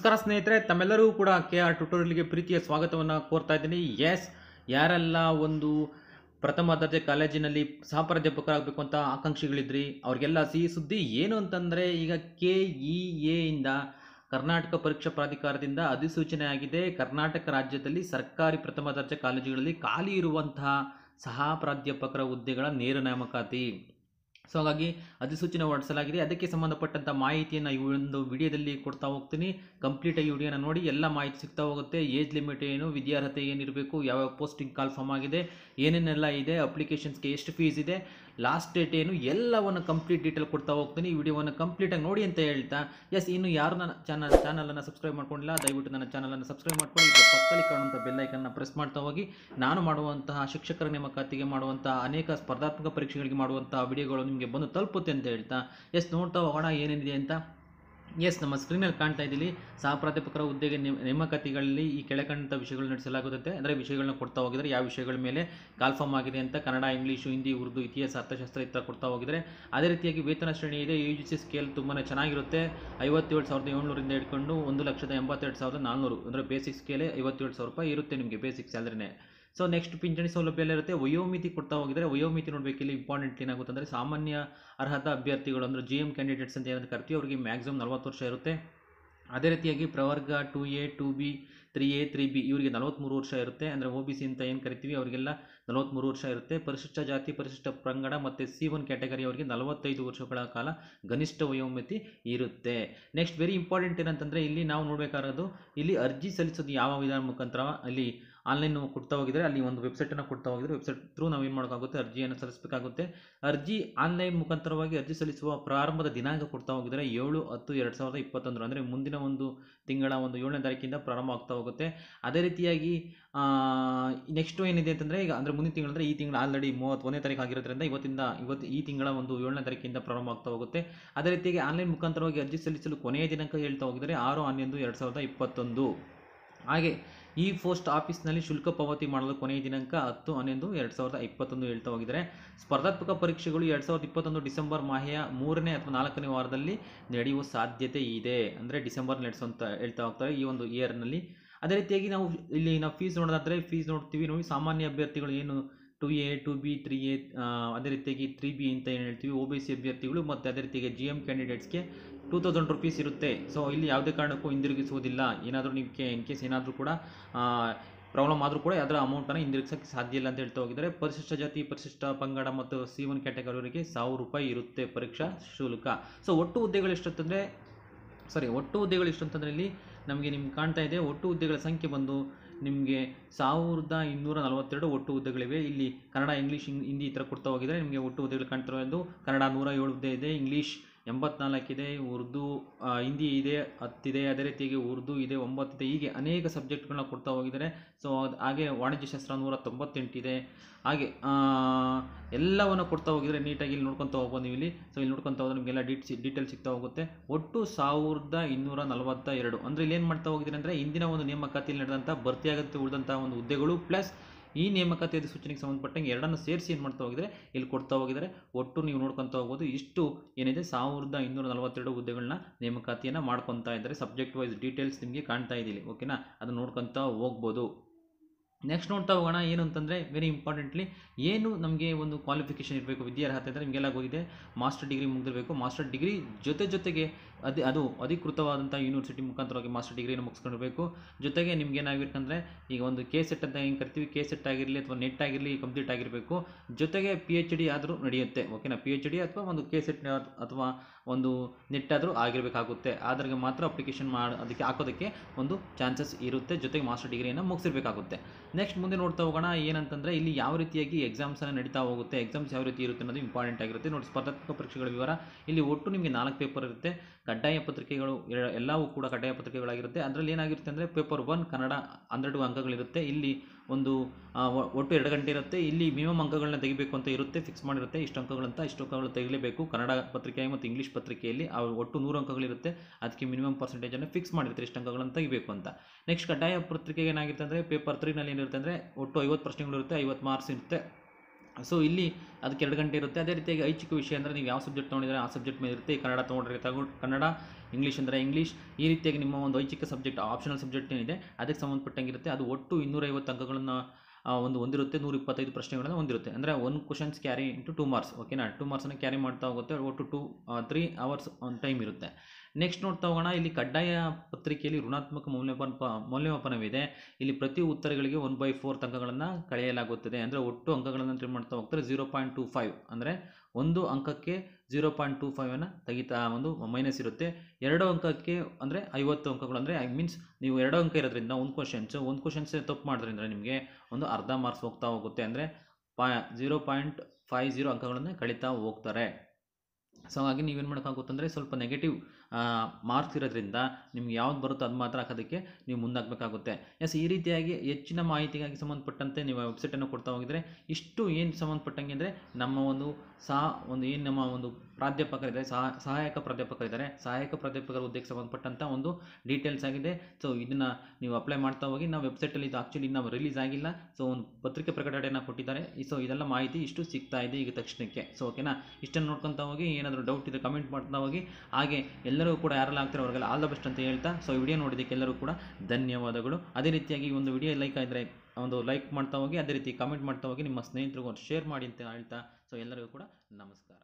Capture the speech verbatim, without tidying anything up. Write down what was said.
ನಮಸ್ಕಾರ ಸ್ನೇಹಿತರೆ, ತಮ್ಮೆಲ್ಲರೂ ಕೂಡ ಕೆ ಆರ್ ಟ್ಯುಟೋರಿಯಲ್ಗೆ ಪ್ರೀತಿಯ ಸ್ವಾಗತವನ್ನು ಕೋರ್ತಾ ಇದ್ದೀನಿ. ಎಸ್, ಯಾರೆಲ್ಲ ಒಂದು ಪ್ರಥಮ ದರ್ಜೆ ಕಾಲೇಜಿನಲ್ಲಿ ಸಹ ಪ್ರಾಧ್ಯಾಪಕರಾಗಬೇಕು ಅಂತ ಆಕಾಂಕ್ಷಿಗಳಿದ್ರಿ ಅವ್ರಿಗೆಲ್ಲ ಸಿಹಿ ಸುದ್ದಿ ಏನು ಅಂತಂದರೆ, ಈಗ ಕೆ ಇ ಎ ಇಂದ ಕರ್ನಾಟಕ ಪರೀಕ್ಷಾ ಪ್ರಾಧಿಕಾರದಿಂದ ಅಧಿಸೂಚನೆ ಆಗಿದೆ. ಕರ್ನಾಟಕ ರಾಜ್ಯದಲ್ಲಿ ಸರ್ಕಾರಿ ಪ್ರಥಮ ದರ್ಜೆ ಕಾಲೇಜುಗಳಲ್ಲಿ ಖಾಲಿ ಇರುವಂತಹ ಸಹ ಪ್ರಾಧ್ಯಾಪಕರ ಹುದ್ದೆಗಳ ನೇರ ನೇಮಕಾತಿ. ಸೊ ಹಾಗಾಗಿ ಅಧಿಸೂಚನೆ ಹೊರಡಿಸಲಾಗಿದೆ. ಅದಕ್ಕೆ ಸಂಬಂಧಪಟ್ಟಂಥ ಮಾಹಿತಿಯನ್ನು ಈ ಒಂದು ವಿಡಿಯೋದಲ್ಲಿ ಕೊಡ್ತಾ ಹೋಗ್ತೀನಿ. ಕಂಪ್ಲೀಟಾಗಿ ವಿಡಿಯೋನ ನೋಡಿ, ಎಲ್ಲ ಮಾಹಿತಿ ಸಿಗ್ತಾ ಹೋಗುತ್ತೆ. ಏಜ್ ಲಿಮಿಟ್ ಏನು, ವಿದ್ಯಾರ್ಹತೆ ಏನಿರಬೇಕು, ಯಾವ್ಯಾವ ಪೋಸ್ಟಿಂಗ್ ಕಾಲ್ಫಾರ್ಮ್ ಆಗಿದೆ, ಏನೇನೆಲ್ಲ ಇದೆ, ಅಪ್ಲಿಕೇಶನ್ಸ್ಗೆ ಎಷ್ಟು ಫೀಸ್ ಇದೆ, ಲಾಸ್ಟ್ ಡೇಟ್ ಏನು, ಎಲ್ಲವನ್ನು ಕಂಪ್ಲೀಟ್ ಡೀಟೇಲ್ ಕೊಡ್ತಾ ಹೋಗ್ತೀನಿ. ಈ ವಿಡಿಯೋವನ್ನು ಕಂಪ್ಲೀಟಾಗಿ ನೋಡಿ ಅಂತ ಹೇಳ್ತಾ, ಎಸ್, ಇನ್ನು ಯಾರು ನನ್ನ ಚಾನಲ್ ಚಾನಲನ್ನು ಸಬ್ಸ್ಕ್ರೈಬ್ ಮಾಡ್ಕೊಂಡಿಲ್ಲ, ದಯವಿಟ್ಟು ನನ್ನ ಚಾನಲನ್ನು ಸಬ್ಸ್ಕ್ರೈಬ್ ಮಾಡ್ಕೊಂಡು ಈಗ ಪಕ್ಕದಲ್ಲಿ ಕಾಣುವಂಥ ಬೆಲ್ಲೈಕನ್ನ ಪ್ರೆಸ್ ಮಾಡ್ತಾ ಹೋಗಿ. ನಾನು ಮಾಡುವಂತಹ ಶಿಕ್ಷಕರ ನೇಮಕಾತಿಗೆ ಮಾಡುವಂತಹ ಅನೇಕ ಸ್ಪರ್ಧಾತ್ಮಕ ಪರೀಕ್ಷೆಗಳಿಗೆ ಮಾಡುವಂತಹ ವಿಡಿಯೋಗಳು ನಿಮಗೆ ಬಂದು ತಲುಪುತ್ತೆ ಅಂತ ಹೇಳ್ತಾ, ಎಸ್, ನೋಡ್ತಾ ಹೋಗೋಣ ಏನೇನಿದೆ ಅಂತ. ಎಸ್, ನಮ್ಮ ಸ್ಕ್ರೀನಲ್ಲಿ ಕಾಣ್ತಾ ಇದ್ದೀವಿ. ಸಹ ಪ್ರಾಧ್ಯಾಪಕರ ಹುದ್ದೆಗೆ ನೇಮಕಾತಿಗಳಲ್ಲಿ ಈ ಕೆಳಕಂಡ ವಿಷಯಗಳು ನಡೆಸಲಾಗುತ್ತದೆ. ಅಂದರೆ ವಿಷಯಗಳನ್ನ ಕೊಡ್ತಾ ಹೋಗಿದರೆ ಯಾವ ವಿಷಯಗಳ ಮೇಲೆ ಕಾಲ್ಫಾರ್ಮ್ ಆಗಿದೆ ಅಂತ ಕನ್ನಡ, ಇಂಗ್ಲೀಷು, ಹಿಂದಿ, ಉರ್ದು, ಇತಿಹಾಸ, ಅರ್ಥಶಾಸ್ತ್ರ ಇತ್ತ ಕೊಡ್ತಾ ಹೋಗಿದರೆ. ಅದೇ ರೀತಿಯಾಗಿ ವೇತನ ಶ್ರೇಣಿ ಇದೆ. ಯು ಜಿ ಸಿ ಸ್ಕೇಲ್ ತುಂಬಾ ಚೆನ್ನಾಗಿರುತ್ತೆ. ಐವತ್ತೇಳು ಸಾವಿರದ ಏಳ್ನೂರಿಂದ ಹಿಡ್ಕೊಂಡು ಒಂದು ಲಕ್ಷದ ಎಂಬತ್ತೆರಡು ಸಾವಿರದ ನಾಲ್ನೂರು ಅಂದರೆ ಬೇಸಿಕ್ ಸ್ಕೇಲೇ ಐವತ್ತೇಳು ಸಾವಿರ ರೂಪಾಯಿ ಇರುತ್ತೆ ನಿಮಗೆ ಬೇಸಿಕ್ ಸ್ಯಾಲರಿನೇ. ಸೊ ನೆಕ್ಸ್ಟ್ ಪಿಂಚಣಿ ಸೌಲಭ್ಯ ಎಲ್ಲ ಇರುತ್ತೆ. ವಯೋಮಿತಿ ಕೊಡ್ತಾ ಹೋಗಿದರೆ ವಯೋಮಿತಿ ನೋಡಬೇಕು. ಇಲ್ಲಿ ಇಂಪಾರ್ಟೆಂಟ್ ಏನಾಗುತ್ತೆ ಅಂದರೆ, ಸಾಮಾನ್ಯ ಅರ್ಹತಾ ಅಭ್ಯರ್ಥಿಗಳು ಅಂದರೆ ಜಿ ಎಮ್ ಕ್ಯಾಂಡಿಡೇಟ್ಸ್ ಅಂತ ಏನಾದ್ರು ಕರಿತೀವಿ, ಅವರಿಗೆ ಮ್ಯಾಕ್ಸಿಮಮ್ ನಲ್ವತ್ತು ವರ್ಷ ಇರುತ್ತೆ. ಅದೇ ರೀತಿಯಾಗಿ ಪ್ರವರ್ಗ two A two B three A three B ಇವರಿಗೆ ನಲವತ್ತ್ಮೂರು ವರ್ಷ ಇರುತ್ತೆ. ಅಂದರೆ ಒ ಬಿ ಸಿ ಅಂತ ಏನು ಕರಿತೀವಿ ಅವರಿಗೆಲ್ಲ ನಲವತ್ತ್ಮೂರು ವರ್ಷ ಇರುತ್ತೆ. ಪರಿಶಿಷ್ಟ ಜಾತಿ, ಪರಿಶಿಷ್ಟ ಪಂಗಡ ಮತ್ತು ಸಿ ಒನ್ ಕ್ಯಾಟಗರಿ ಅವರಿಗೆ ನಲವತ್ತೈದು ವರ್ಷಗಳ ಕಾಲ ಗನಿಷ್ಠ ವಯೋಮಿತಿ ಇರುತ್ತೆ. ನೆಕ್ಸ್ಟ್ ವೆರಿ ಇಂಪಾರ್ಟೆಂಟ್ ಏನಂತಂದರೆ, ಇಲ್ಲಿ ನಾವು ನೋಡಬೇಕಾಗಿರೋದು, ಇಲ್ಲಿ ಅರ್ಜಿ ಸಲ್ಲಿಸೋದು ಯಾವ ವಿಧಾನ ಮುಖಾಂತರ, ಅಲ್ಲಿ ಆನ್ಲೈನ್ ಕೊಡ್ತಾ ಹೋಗಿದರೆ ಅಲ್ಲಿ ಒಂದು ವೆಬ್ಸೈಟನ್ನು ಕೊಡ್ತಾ ಹೋಗಿದರೆ ವೆಬ್ಸೈಟ್ ಥ್ರೂ ನಾವು ಏನು ಮಾಡೋಕ್ಕಾಗುತ್ತೆ, ಅರ್ಜಿಯನ್ನು ಸಲ್ಲಿಸಬೇಕಾಗುತ್ತೆ. ಅರ್ಜಿ ಆನ್ಲೈನ್ ಮುಖಾಂತರವಾಗಿ ಅರ್ಜಿ ಸಲ್ಲಿಸುವ ಪ್ರಾರಂಭದ ದಿನಾಂಕ ಕೊಡ್ತಾ ಹೋಗಿದರೆ ಏಳು ಹತ್ತು ಎರಡು ಸಾವಿರದ ಇಪ್ಪತ್ತೊಂದರ ಅಂದರೆ ಮುಂದಿನ ಒಂದು ತಿಂಗಳ ಒಂದು ಏಳನೇ ತಾರೀಕಿಂದ ಪ್ರಾರಂಭ ಆಗ್ತಾ ಹೋಗುತ್ತೆ. ಅದೇ ರೀತಿಯಾಗಿ ನೆಕ್ಸ್ಟು ಏನಿದೆ ಅಂತಂದರೆ, ಈಗ ಅಂದರೆ ಮುಂದಿನ ತಿಂಗಳು ಅಂದರೆ ಈ ತಿಂಗಳು ಆಲ್ರೆಡಿ ಮೂವತ್ತೊಂದನೇ ತಾರೀಕು ಆಗಿರೋದ್ರಿಂದ ಇವತ್ತಿಂದ ಇವತ್ತು ಈ ತಿಂಗಳ ಒಂದು ಏಳನೇ ತಾರೀಕಿಂದ ಪ್ರಾರಂಭ ಆಗ್ತಾ ಹೋಗುತ್ತೆ. ಅದೇ ರೀತಿಯಾಗಿ ಆನ್ಲೈನ್ ಮುಖಾಂತರವಾಗಿ ಅರ್ಜಿ ಸಲ್ಲಿಸಲು ಕೊನೆಯ ದಿನಾಂಕ ಹೇಳ್ತಾ ಹೋಗಿದರೆ ಆರು ಹನ್ನೊಂದು ಎರಡು ಸಾವಿರದ ಇಪ್ಪತ್ತೊಂದು. ಹಾಗೆ ಈ ಪೋಸ್ಟ್ ಆಫೀಸ್ನಲ್ಲಿ ಶುಲ್ಕ ಪಾವತಿ ಮಾಡಲು ಕೊನೆಯ ದಿನಾಂಕ ಹತ್ತು ಹನ್ನೊಂದು ಎರಡು ಸಾವಿರದ ಇಪ್ಪತ್ತೊಂದು ಹೇಳ್ತಾ ಹೋಗಿದ್ದಾರೆ. ಸ್ಪರ್ಧಾತ್ಮಕ ಪರೀಕ್ಷೆಗಳು ಎರಡು ಸಾವಿರದ ಇಪ್ಪತ್ತೊಂದು ಡಿಸೆಂಬರ್ ಮಾಹೆಯ ಮೂರನೇ ಅಥವಾ ನಾಲ್ಕನೇ ವಾರದಲ್ಲಿ ನಡೆಯುವ ಸಾಧ್ಯತೆ ಇದೆ. ಅಂದರೆ ಡಿಸೆಂಬರ್ ನಡೆಸುವಂತ ಹೇಳ್ತಾ ಹೋಗ್ತಾರೆ ಈ ಒಂದು ಇಯರ್ನಲ್ಲಿ. ಅದೇ ರೀತಿಯಾಗಿ ನಾವು ಇಲ್ಲಿ ನಾವು ಫೀಸ್ ನೋಡೋದಾದರೆ ಫೀಸ್ ನೋಡ್ತೀವಿ ನೋಡಿ. ಸಾಮಾನ್ಯ ಅಭ್ಯರ್ಥಿಗಳು ಏನು two A two B three A ಅದೇ ರೀತಿಯಾಗಿ ತ್ರೀ ಬಿ ಅಂತ ಏನು ಹೇಳ್ತೀವಿ, ಒ ಬಿ ಸಿ ಅಭ್ಯರ್ಥಿಗಳು ಮತ್ತು ಅದೇ ರೀತಿಯಾಗಿ ಜಿ ಎಮ್ ಕ್ಯಾಂಡಿಡೇಟ್ಸ್ಗೆ ಟೂ ತೌಸಂಡ್ ರುಪೀಸ್ ಇರುತ್ತೆ. ಸೊ ಇಲ್ಲಿ ಯಾವುದೇ ಕಾರಣಕ್ಕೂ ಹಿಂದಿರುಗಿಸುವುದಿಲ್ಲ. ಏನಾದರೂ ನಿಮಗೆ ಇನ್ ಕೇಸ್ ಏನಾದರೂ ಕೂಡ ಪ್ರಾಬ್ಲಮ್ ಆದರೂ ಕೂಡ ಅದರ ಅಮೌಂಟನ್ನು ಹಿಂದಿರುಗಿಸೋಕ್ಕೆ ಸಾಧ್ಯ ಇಲ್ಲ ಅಂತ ಹೇಳ್ತಾ ಹೋಗಿದ್ದಾರೆ. ಪರಿಶಿಷ್ಟ ಜಾತಿ, ಪರಿಶಿಷ್ಟ ಪಂಗಡ ಮತ್ತು ಸಿ ಒನ್ ಕ್ಯಾಟಗರಿಯವರಿಗೆ ಸಾವಿರ ರೂಪಾಯಿ ಇರುತ್ತೆ ಪರೀಕ್ಷಾ ಶುಲ್ಕ. ಸೊ ಒಟ್ಟು ಹುದ್ದೆಗಳು ಎಷ್ಟಂತಂದರೆ ಸಾರಿ ಒಟ್ಟು ಹುದ್ದೆಗಳು ಎಷ್ಟು ಅಂತಂದರೆ ಇಲ್ಲಿ ನಮಗೆ ನಿಮ್ಗೆ ಕಾಣ್ತಾ ಇದೆ. ಒಟ್ಟು ಹುದ್ದೆಗಳ ಸಂಖ್ಯೆ ಬಂದು ನಿಮಗೆ ಸಾವಿರದ ಇನ್ನೂರ ನಲವತ್ತೆರಡು ಒಟ್ಟು ಹುದ್ದೆಗಳಿವೆ. ಇಲ್ಲಿ ಕನ್ನಡ, ಇಂಗ್ಲೀಷ್, ಹಿಂದಿ ಈ ಥರ ಕೊಡ್ತಾ ಹೋಗಿದರೆ ನಿಮಗೆ ಒಟ್ಟು ಹುದ್ದೆಗಳು ಕಾಣ್ತಿರೋದು. ಕನ್ನಡ ನೂರ ಏಳು ಹುದ್ದೆ ಇದೆ, ಇಂಗ್ಲೀಷ್ ಎಂಬತ್ನಾಲ್ಕಿದೆ, ಉರ್ದು ಹಿಂದಿ ಇದೆ ಹತ್ತಿದೆ, ಅದೇ ರೀತಿಯಾಗಿ ಉರ್ದು ಇದೆ ಒಂಬತ್ತಿದೆ. ಹೀಗೆ ಅನೇಕ ಸಬ್ಜೆಕ್ಟ್ಗಳನ್ನ ಕೊಡ್ತಾ ಹೋಗಿದ್ದಾರೆ. ಸೊ ಹಾಗೆ ವಾಣಿಜ್ಯಶಾಸ್ತ್ರ ನೂರ ತೊಂಬತ್ತೆಂಟಿದೆ. ಹಾಗೆ ಎಲ್ಲವನ್ನು ಕೊಡ್ತಾ ಹೋಗಿದರೆ ನೀಟಾಗಿ ಇಲ್ಲಿ ನೋಡ್ಕೊತಾ ಹೋಗ್ಬೋದು ನೀವು ಇಲ್ಲಿ. ಸೊ ಇಲ್ಲಿ ನೋಡ್ಕೊತಾ ಹೋದ್ರೆ ನಿಮಗೆಲ್ಲ ಡೀಟ್ಸ್ ಡೀಟೇಲ್ ಸಿಗ್ತಾ ಹೋಗುತ್ತೆ. ಒಟ್ಟು ಸಾವಿರದ ಇನ್ನೂರ ನಲವತ್ತ ಎರಡು ಅಂದರೆ ಇಲ್ಲಿ ಏನು ಮಾಡ್ತಾ ಹೋಗಿದ್ದಾರೆ ಅಂದರೆ, ಇಂದಿನ ಒಂದು ನೇಮಕಾತಿಯಲ್ಲಿ ನಡೆದಂಥ ಭರ್ತಿಯಾಗತ್ತೆ ಉಳಿದಂಥ ಒಂದು ಹುದ್ದೆಗಳು ಪ್ಲಸ್ ಈ ನೇಮಕಾತಿ ಸೂಚನೆಗೆ ಸಂಬಂಧಪಟ್ಟಂಗೆ ಎರಡನ್ನು ಸೇರಿಸಿ ಏನು ಮಾಡ್ತಾ ಹೋಗಿದರೆ ಇಲ್ಲಿ ಕೊಡ್ತಾ ಹೋಗಿದ್ದಾರೆ. ಒಟ್ಟು ನೀವು ನೋಡ್ಕೊತಾ ಹೋಗ್ಬೋದು. ಇಷ್ಟು ಏನಿದೆ ಸಾವಿರದ ಇನ್ನೂರ ನಲವತ್ತೆರಡು ಹುದ್ದೆಗಳನ್ನ ನೇಮಕಾತಿಯನ್ನು ಮಾಡ್ಕೊತಾ ಇದ್ದಾರೆ. ಸಬ್ಜೆಕ್ಟ್ ವೈಸ್ ಡೀಟೇಲ್ಸ್ ನಿಮಗೆ ಕಾಣ್ತಾ ಇದ್ದೀವಿ, ಓಕೆನಾ? ಅದನ್ನು ನೋಡ್ಕೊತಾ ಹೋಗ್ಬೋದು. ನೆಕ್ಸ್ಟ್ ನೋಡ್ತಾ ಹೋಗೋಣ ಏನು ಅಂತಂದರೆ, ವೆರಿ ಇಂಪಾರ್ಟೆಂಟ್ಲಿ ಏನು ನಮಗೆ ಒಂದು ಕ್ವಾಲಿಫಿಕೇಷನ್ ಇರಬೇಕು, ವಿದ್ಯಾರ್ಹತೆ ಅಂದರೆ ನಿಮಗೆಲ್ಲ ಹೋಗಿದೆ ಮಾಸ್ಟರ್ ಡಿಗ್ರಿ ಮುಗಿದಿರಬೇಕು. ಮಾಸ್ಟರ್ ಡಿಗ್ರಿ ಜೊತೆ ಜೊತೆಗೆ ಅದೇ ಅದು ಅಧಿಕೃತವಾದಂಥ ಯೂನಿವರ್ಸಿಟಿ ಮುಖಾಂತರವಾಗಿ ಮಾಸ್ಟರ್ ಡಿಗ್ರಿನ ಮುಗಿಸ್ಕೊಂಡಿರಬೇಕು. ಜೊತೆಗೆ ನಿಮ್ಗೆ ಏನಾಗಿರ್ಬೇಕಂದ್ರೆ, ಈಗ ಒಂದು ಕೆ ಸೆಟ್ ಅಂತ ಹೆಂಗೆ ಕರಿತೀವಿ, ಕೆ ಸೆಟ್ ಆಗಿರಲಿ ಅಥವಾ ನೆಟ್ ಆಗಿರಲಿ ಕಂಪ್ಲೀಟ್ ಆಗಿರಬೇಕು. ಜೊತೆಗೆ ಪಿ ಎಚ್ ಡಿ ಆದರೂ ನಡೆಯುತ್ತೆ, ಓಕೆನಾ? ಪಿ ಎಚ್ ಡಿ ಅಥವಾ ಒಂದು ಕೆ ಸೆಟ್ ಅಥವಾ ಒಂದು ನೆಟ್ ಆದರೂ ಆಗಿರಬೇಕಾಗುತ್ತೆ. ಆದ್ರಿಗೆ ಮಾತ್ರ ಅಪ್ಲಿಕೇಶನ್ ಮಾಡಿ ಅದಕ್ಕೆ ಹಾಕೋದಕ್ಕೆ ಒಂದು ಚಾನ್ಸಸ್ ಇರುತ್ತೆ. ಜೊತೆಗೆ ಮಾಸ್ಟರ್ ಡಿಗ್ರಿಯನ್ನು ಮುಗಿಸಿರಬೇಕಾಗುತ್ತೆ. ನೆಕ್ಸ್ಟ್ ಮುಂದೆ ನೋಡ್ತಾ ಹೋಗೋಣ ಏನಂತಂದರೆ, ಇಲ್ಲಿ ಯಾವ ರೀತಿಯಾಗಿ ಎಕ್ಸಾಮ್ಸನ್ನು ನಡೀತಾ ಹೋಗುತ್ತೆ, ಎಕ್ಸಾಮ್ಸ್ ಯಾವ ರೀತಿ ಇರುತ್ತೆ ಅನ್ನೋದು ಇಂಪಾರ್ಟೆಂಟ್ ಆಗಿರುತ್ತೆ. ನೋಡಿ, ಸ್ಪರ್ಧಾತ್ಮಕ ಪರೀಕ್ಷೆಗಳ ವಿವರ ಇಲ್ಲಿ ಒಟ್ಟು ನಿಮಗೆ ನಾಲ್ಕು ಪೇಪರ್ ಇರುತ್ತೆ. ಕಡ್ಡಾಯ ಪತ್ರಿಕೆಗಳು ಎಲ್ಲವೂ ಕೂಡ ಕಡ್ಡಾಯ ಪತ್ರಿಕೆಗಳಾಗಿರುತ್ತೆ. ಅದರಲ್ಲಿ ಏನಾಗಿರುತ್ತೆ ಅಂದರೆ, ಪೇಪರ್ ಒನ್ ಕನ್ನಡ ಹನ್ನೆರಡು ಅಂಕಗಳಿರುತ್ತೆ. ಇಲ್ಲಿ ಒಂದು ಒಟ್ಟು ಎರಡು ಗಂಟೆ ಇರುತ್ತೆ. ಇಲ್ಲಿ ಮಿನಿಮಮ್ ಅಂಕಗಳನ್ನ ತೆಗಿಬೇಕು ಅಂತ ಇರುತ್ತೆ, ಫಿಕ್ಸ್ ಮಾಡಿರುತ್ತೆ. ಇಷ್ಟು ಅಂಕಗಳಂತ ಇಷ್ಟು ಅಂಕಗಳು ತೆಗಿಲೇಬೇಕು. ಕನ್ನಡ ಪತ್ರಿಕೆ ಮತ್ತು ಇಂಗ್ಲೀಷ್ ಪತ್ರಿಕೆಯಲ್ಲಿ ಒಟ್ಟು ನೂರು ಅಂಕಗಳಿರುತ್ತೆ. ಅದಕ್ಕೆ ಮಿನಿಮಮ್ ಪರ್ಸೆಂಟೇಜನ್ನು ಫಿಕ್ಸ್ ಮಾಡಿರ್ತಾರೆ, ಇಷ್ಟು ಅಂಕಗಳನ್ನು ತೆಗಿಬೇಕು ಅಂತ. ನೆಕ್ಸ್ಟ್ ಕಡ್ಡಾಯ ಪತ್ರಿಕೆಗೆ ಏನಾಗಿರುತ್ತೆ ಅಂದರೆ, ಪೇಪರ್ ತ್ರೀನಲ್ಲಿ ಏನಿರುತ್ತೆ ಅಂದರೆ ಒಟ್ಟು ಐವತ್ತು ಪ್ರಶ್ನೆಗಳಿರುತ್ತೆ, ಐವತ್ತು ಮಾರ್ಕ್ಸ್ ಇರುತ್ತೆ. ಸೊ ಇಲ್ಲಿ ಅದಕ್ಕೆ ಎರಡು ಗಂಟೆ ಇರುತ್ತೆ. ಅದೇ ರೀತಿಯಾಗಿ ಐಚ್ಛಿಕ ವಿಷಯ ಅಂದರೆ ನೀವು ಯಾವ ಸಬ್ಜೆಕ್ಟ್ ತೊಗೊಂಡಿದ್ರೆ ಆ ಸಬ್ಜೆಕ್ಟ್ ಮೇಲೆ ಇರುತ್ತೆ. ಕನ್ನಡ ತೊಗೊಂಡ್ರೆ ತಗೊ ಕನ್ನಡ, ಇಂಗ್ಲೀಷ್ ಅಂದರೆ ಇಂಗ್ಲೀಷ್, ಈ ರೀತಿಯಾಗಿ ನಿಮ್ಮ ಒಂದು ಐಚ್ಛಿಕ ಸಬ್ಜೆಕ್ಟ್ ಆಪ್ಷನಲ್ ಸಬ್ಜೆಕ್ಟ್ ಏನಿದೆ ಅದಕ್ಕೆ ಸಂಬಂಧಪಟ್ಟಂಗಿರುತ್ತೆ. ಅದು ಒಟ್ಟು ಇನ್ನೂರೈವತ್ತು ಅಂಕಗಳನ್ನು ಒಂದು ಹೊಂದಿರುತ್ತೆ. ನೂರ ಇಪ್ಪತ್ತೈದು ಪ್ರಶ್ನೆಗಳನ್ನು ಹೊಂದಿರುತ್ತೆ. ಅಂದರೆ one questions carry into two marks. ಓಕೆನಾ, ಟೂ ಮಾರ್ಕ್ಸನ್ನು ಕ್ಯಾರಿ ಮಾಡ್ತಾ ಹೋಗುತ್ತೆ. ಒಟ್ಟು ಟು ತ್ರೀ ಅವರ್ಸ್ ಒಂದು ಟೈಮ್ ಇರುತ್ತೆ. ನೆಕ್ಸ್ಟ್ ನೋಡ್ತಾ ಹೋಗೋಣ. ಇಲ್ಲಿ ಕಡ್ಡಾಯ ಪತ್ರಿಕೆಯಲ್ಲಿ ಋಣಾತ್ಮಕ ಮೌಲ್ಯಮಾಪನ ಮೌಲ್ಯಮಾಪನವಿದೆ. ಇಲ್ಲಿ ಪ್ರತಿ ಉತ್ತರಗಳಿಗೆ ಒನ್ ಬೈ ಫೋರ್ತ್ ಅಂಕಗಳನ್ನು ಕಳೆಯಲಾಗುತ್ತದೆ. ಅಂದರೆ ಒಟ್ಟು ಅಂಕಗಳನ್ನು ಏನು ಮಾಡ್ತಾ ಹೋಗ್ತಾರೆ, ಝೀರೋ ಪಾಯಿಂಟ್ ಟು ಫೈವ್ ಅಂದರೆ ಒಂದು ಅಂಕಕ್ಕೆ ಝೀರೋ ಪಾಯಿಂಟ್ ಟು ಫೈವನ್ನು ತೆಗಿತಾ ಒಂದು ಮೈನಸ್ ಇರುತ್ತೆ. ಎರಡು ಅಂಕಕ್ಕೆ ಅಂದರೆ ಐವತ್ತು ಅಂಕಗಳು, ಅಂದರೆ ಐ ಮೀನ್ಸ್ ನೀವು ಎರಡು ಅಂಕ ಇರೋದ್ರಿಂದ ಒಂದು ಕ್ವಶನ್ಸು ಒಂದು ಕ್ವಶನ್ಸ್ ತಪ್ಪು ಮಾಡಿದ್ರಿಂದ ನಿಮಗೆ ಒಂದು ಅರ್ಧ ಮಾರ್ಕ್ಸ್ ಹೋಗ್ತಾ ಹೋಗುತ್ತೆ. ಅಂದರೆ ಪಾ ಝೀರೋ ಪಾಯಿಂಟ್ ಫೈವ್ ಝೀರೋ ಅಂಕಗಳನ್ನು ಕಳೀತಾ ಹೋಗ್ತಾರೆ. ಸೊ ಹಾಗೆ ನೀವೇನು ಮಾಡೋಕ್ಕಾಗುತ್ತಂದರೆ ಸ್ವಲ್ಪ ನೆಗೆಟಿವ್ ಮಾರ್ಕ್ಸ್ ಇರೋದ್ರಿಂದ ನಿಮ್ಗೆ ಯಾವ್ದು ಬರುತ್ತೋ ಅದು ಮಾತ್ರ ಹಾಕೋದಕ್ಕೆ ನೀವು ಮುಂದಾಗಬೇಕಾಗುತ್ತೆ. ಎಸ್, ಈ ರೀತಿಯಾಗಿ ಹೆಚ್ಚಿನ ಮಾಹಿತಿಗಾಗಿ ಸಂಬಂಧಪಟ್ಟಂತೆ ನೀವು ವೆಬ್ಸೈಟನ್ನು ಕೊಡ್ತಾ ಹೋಗಿದರೆ ಇಷ್ಟು ಏನು ಸಂಬಂಧಪಟ್ಟಂಗೆ ಅಂದರೆ ನಮ್ಮ ಒಂದು ಸಹ ಒಂದು ಏನು ನಮ್ಮ ಒಂದು ಪ್ರಾಧ್ಯಾಪಕರಿದ್ದಾರೆ, ಸಹ ಸಹಾಯಕ ಪ್ರಾಧ್ಯಾಪಕರಿದ್ದಾರೆ, ಸಹಾಯಕ ಪ್ರಾಧ್ಯಾಪಕರ ಹುದ್ದೆಗೆ ಸಂಬಂಧಪಟ್ಟಂಥ ಒಂದು ಡೀಟೇಲ್ಸ್ ಆಗಿದೆ. ಸೊ ಇದನ್ನು ನೀವು ಅಪ್ಲೈ ಮಾಡ್ತಾ ಹೋಗಿ. ನಾವು ವೆಬ್ಸೈಟಲ್ಲಿ ಇದು ಆ್ಯಕ್ಚುಲಿ ಇನ್ನೂ ರಿಲೀಸ್ ಆಗಿಲ್ಲ. ಸೊ ಒಂದು ಪತ್ರಿಕೆ ಪ್ರಕಟಣೆಯನ್ನು ಕೊಟ್ಟಿದ್ದಾರೆ. ಸೊ ಇದೆಲ್ಲ ಮಾಹಿತಿ ಇಷ್ಟು ಸಿಗ್ತಾ ಇದೆ ಈಗ ತಕ್ಷಣಕ್ಕೆ. ಸೊ ಓಕೆನಾ, ಇಷ್ಟನ್ನು ನೋಡ್ಕೊತಾ ಹೋಗಿ. ಏನಾದರೂ ಡೌಟ್ ಇದ್ದರೆ ಕಮೆಂಟ್ ಮಾಡ್ತಾ ಹೋಗಿ. ಹಾಗೆ ಎಲ್ಲರೂ ಕೂಡ ಯಾರೆಲ್ಲ ಆಗ್ತಾರೆ ಅವ್ರಿಗೆಲ್ಲ ಆಲ್ ದ ಬೆಸ್ಟ್ ಅಂತ ಹೇಳ್ತಾ, ಸೊ ವಿಡಿಯೋ ನೋಡಿದ್ದಕ್ಕೆ ಎಲ್ಲರೂ ಕೂಡ ಧನ್ಯವಾದಗಳು. ಅದೇ ರೀತಿಯಾಗಿ ಈ ಒಂದು ವಿಡಿಯೋ ಲೈಕ್ ಆದರೆ ಒಂದು ಲೈಕ್ ಮಾಡ್ತಾ ಹೋಗಿ. ಅದೇ ರೀತಿ ಕಮೆಂಟ್ ಮಾಡ್ತಾ ಹೋಗಿ. ನಿಮ್ಮ ಸ್ನೇಹಿತರಿಗೂ ಶೇರ್ ಮಾಡಿ ಅಂತ ಹೇಳ್ತಾ, ಸೊ ಎಲ್ಲರಿಗೂ ಕೂಡ ನಮಸ್ಕಾರ.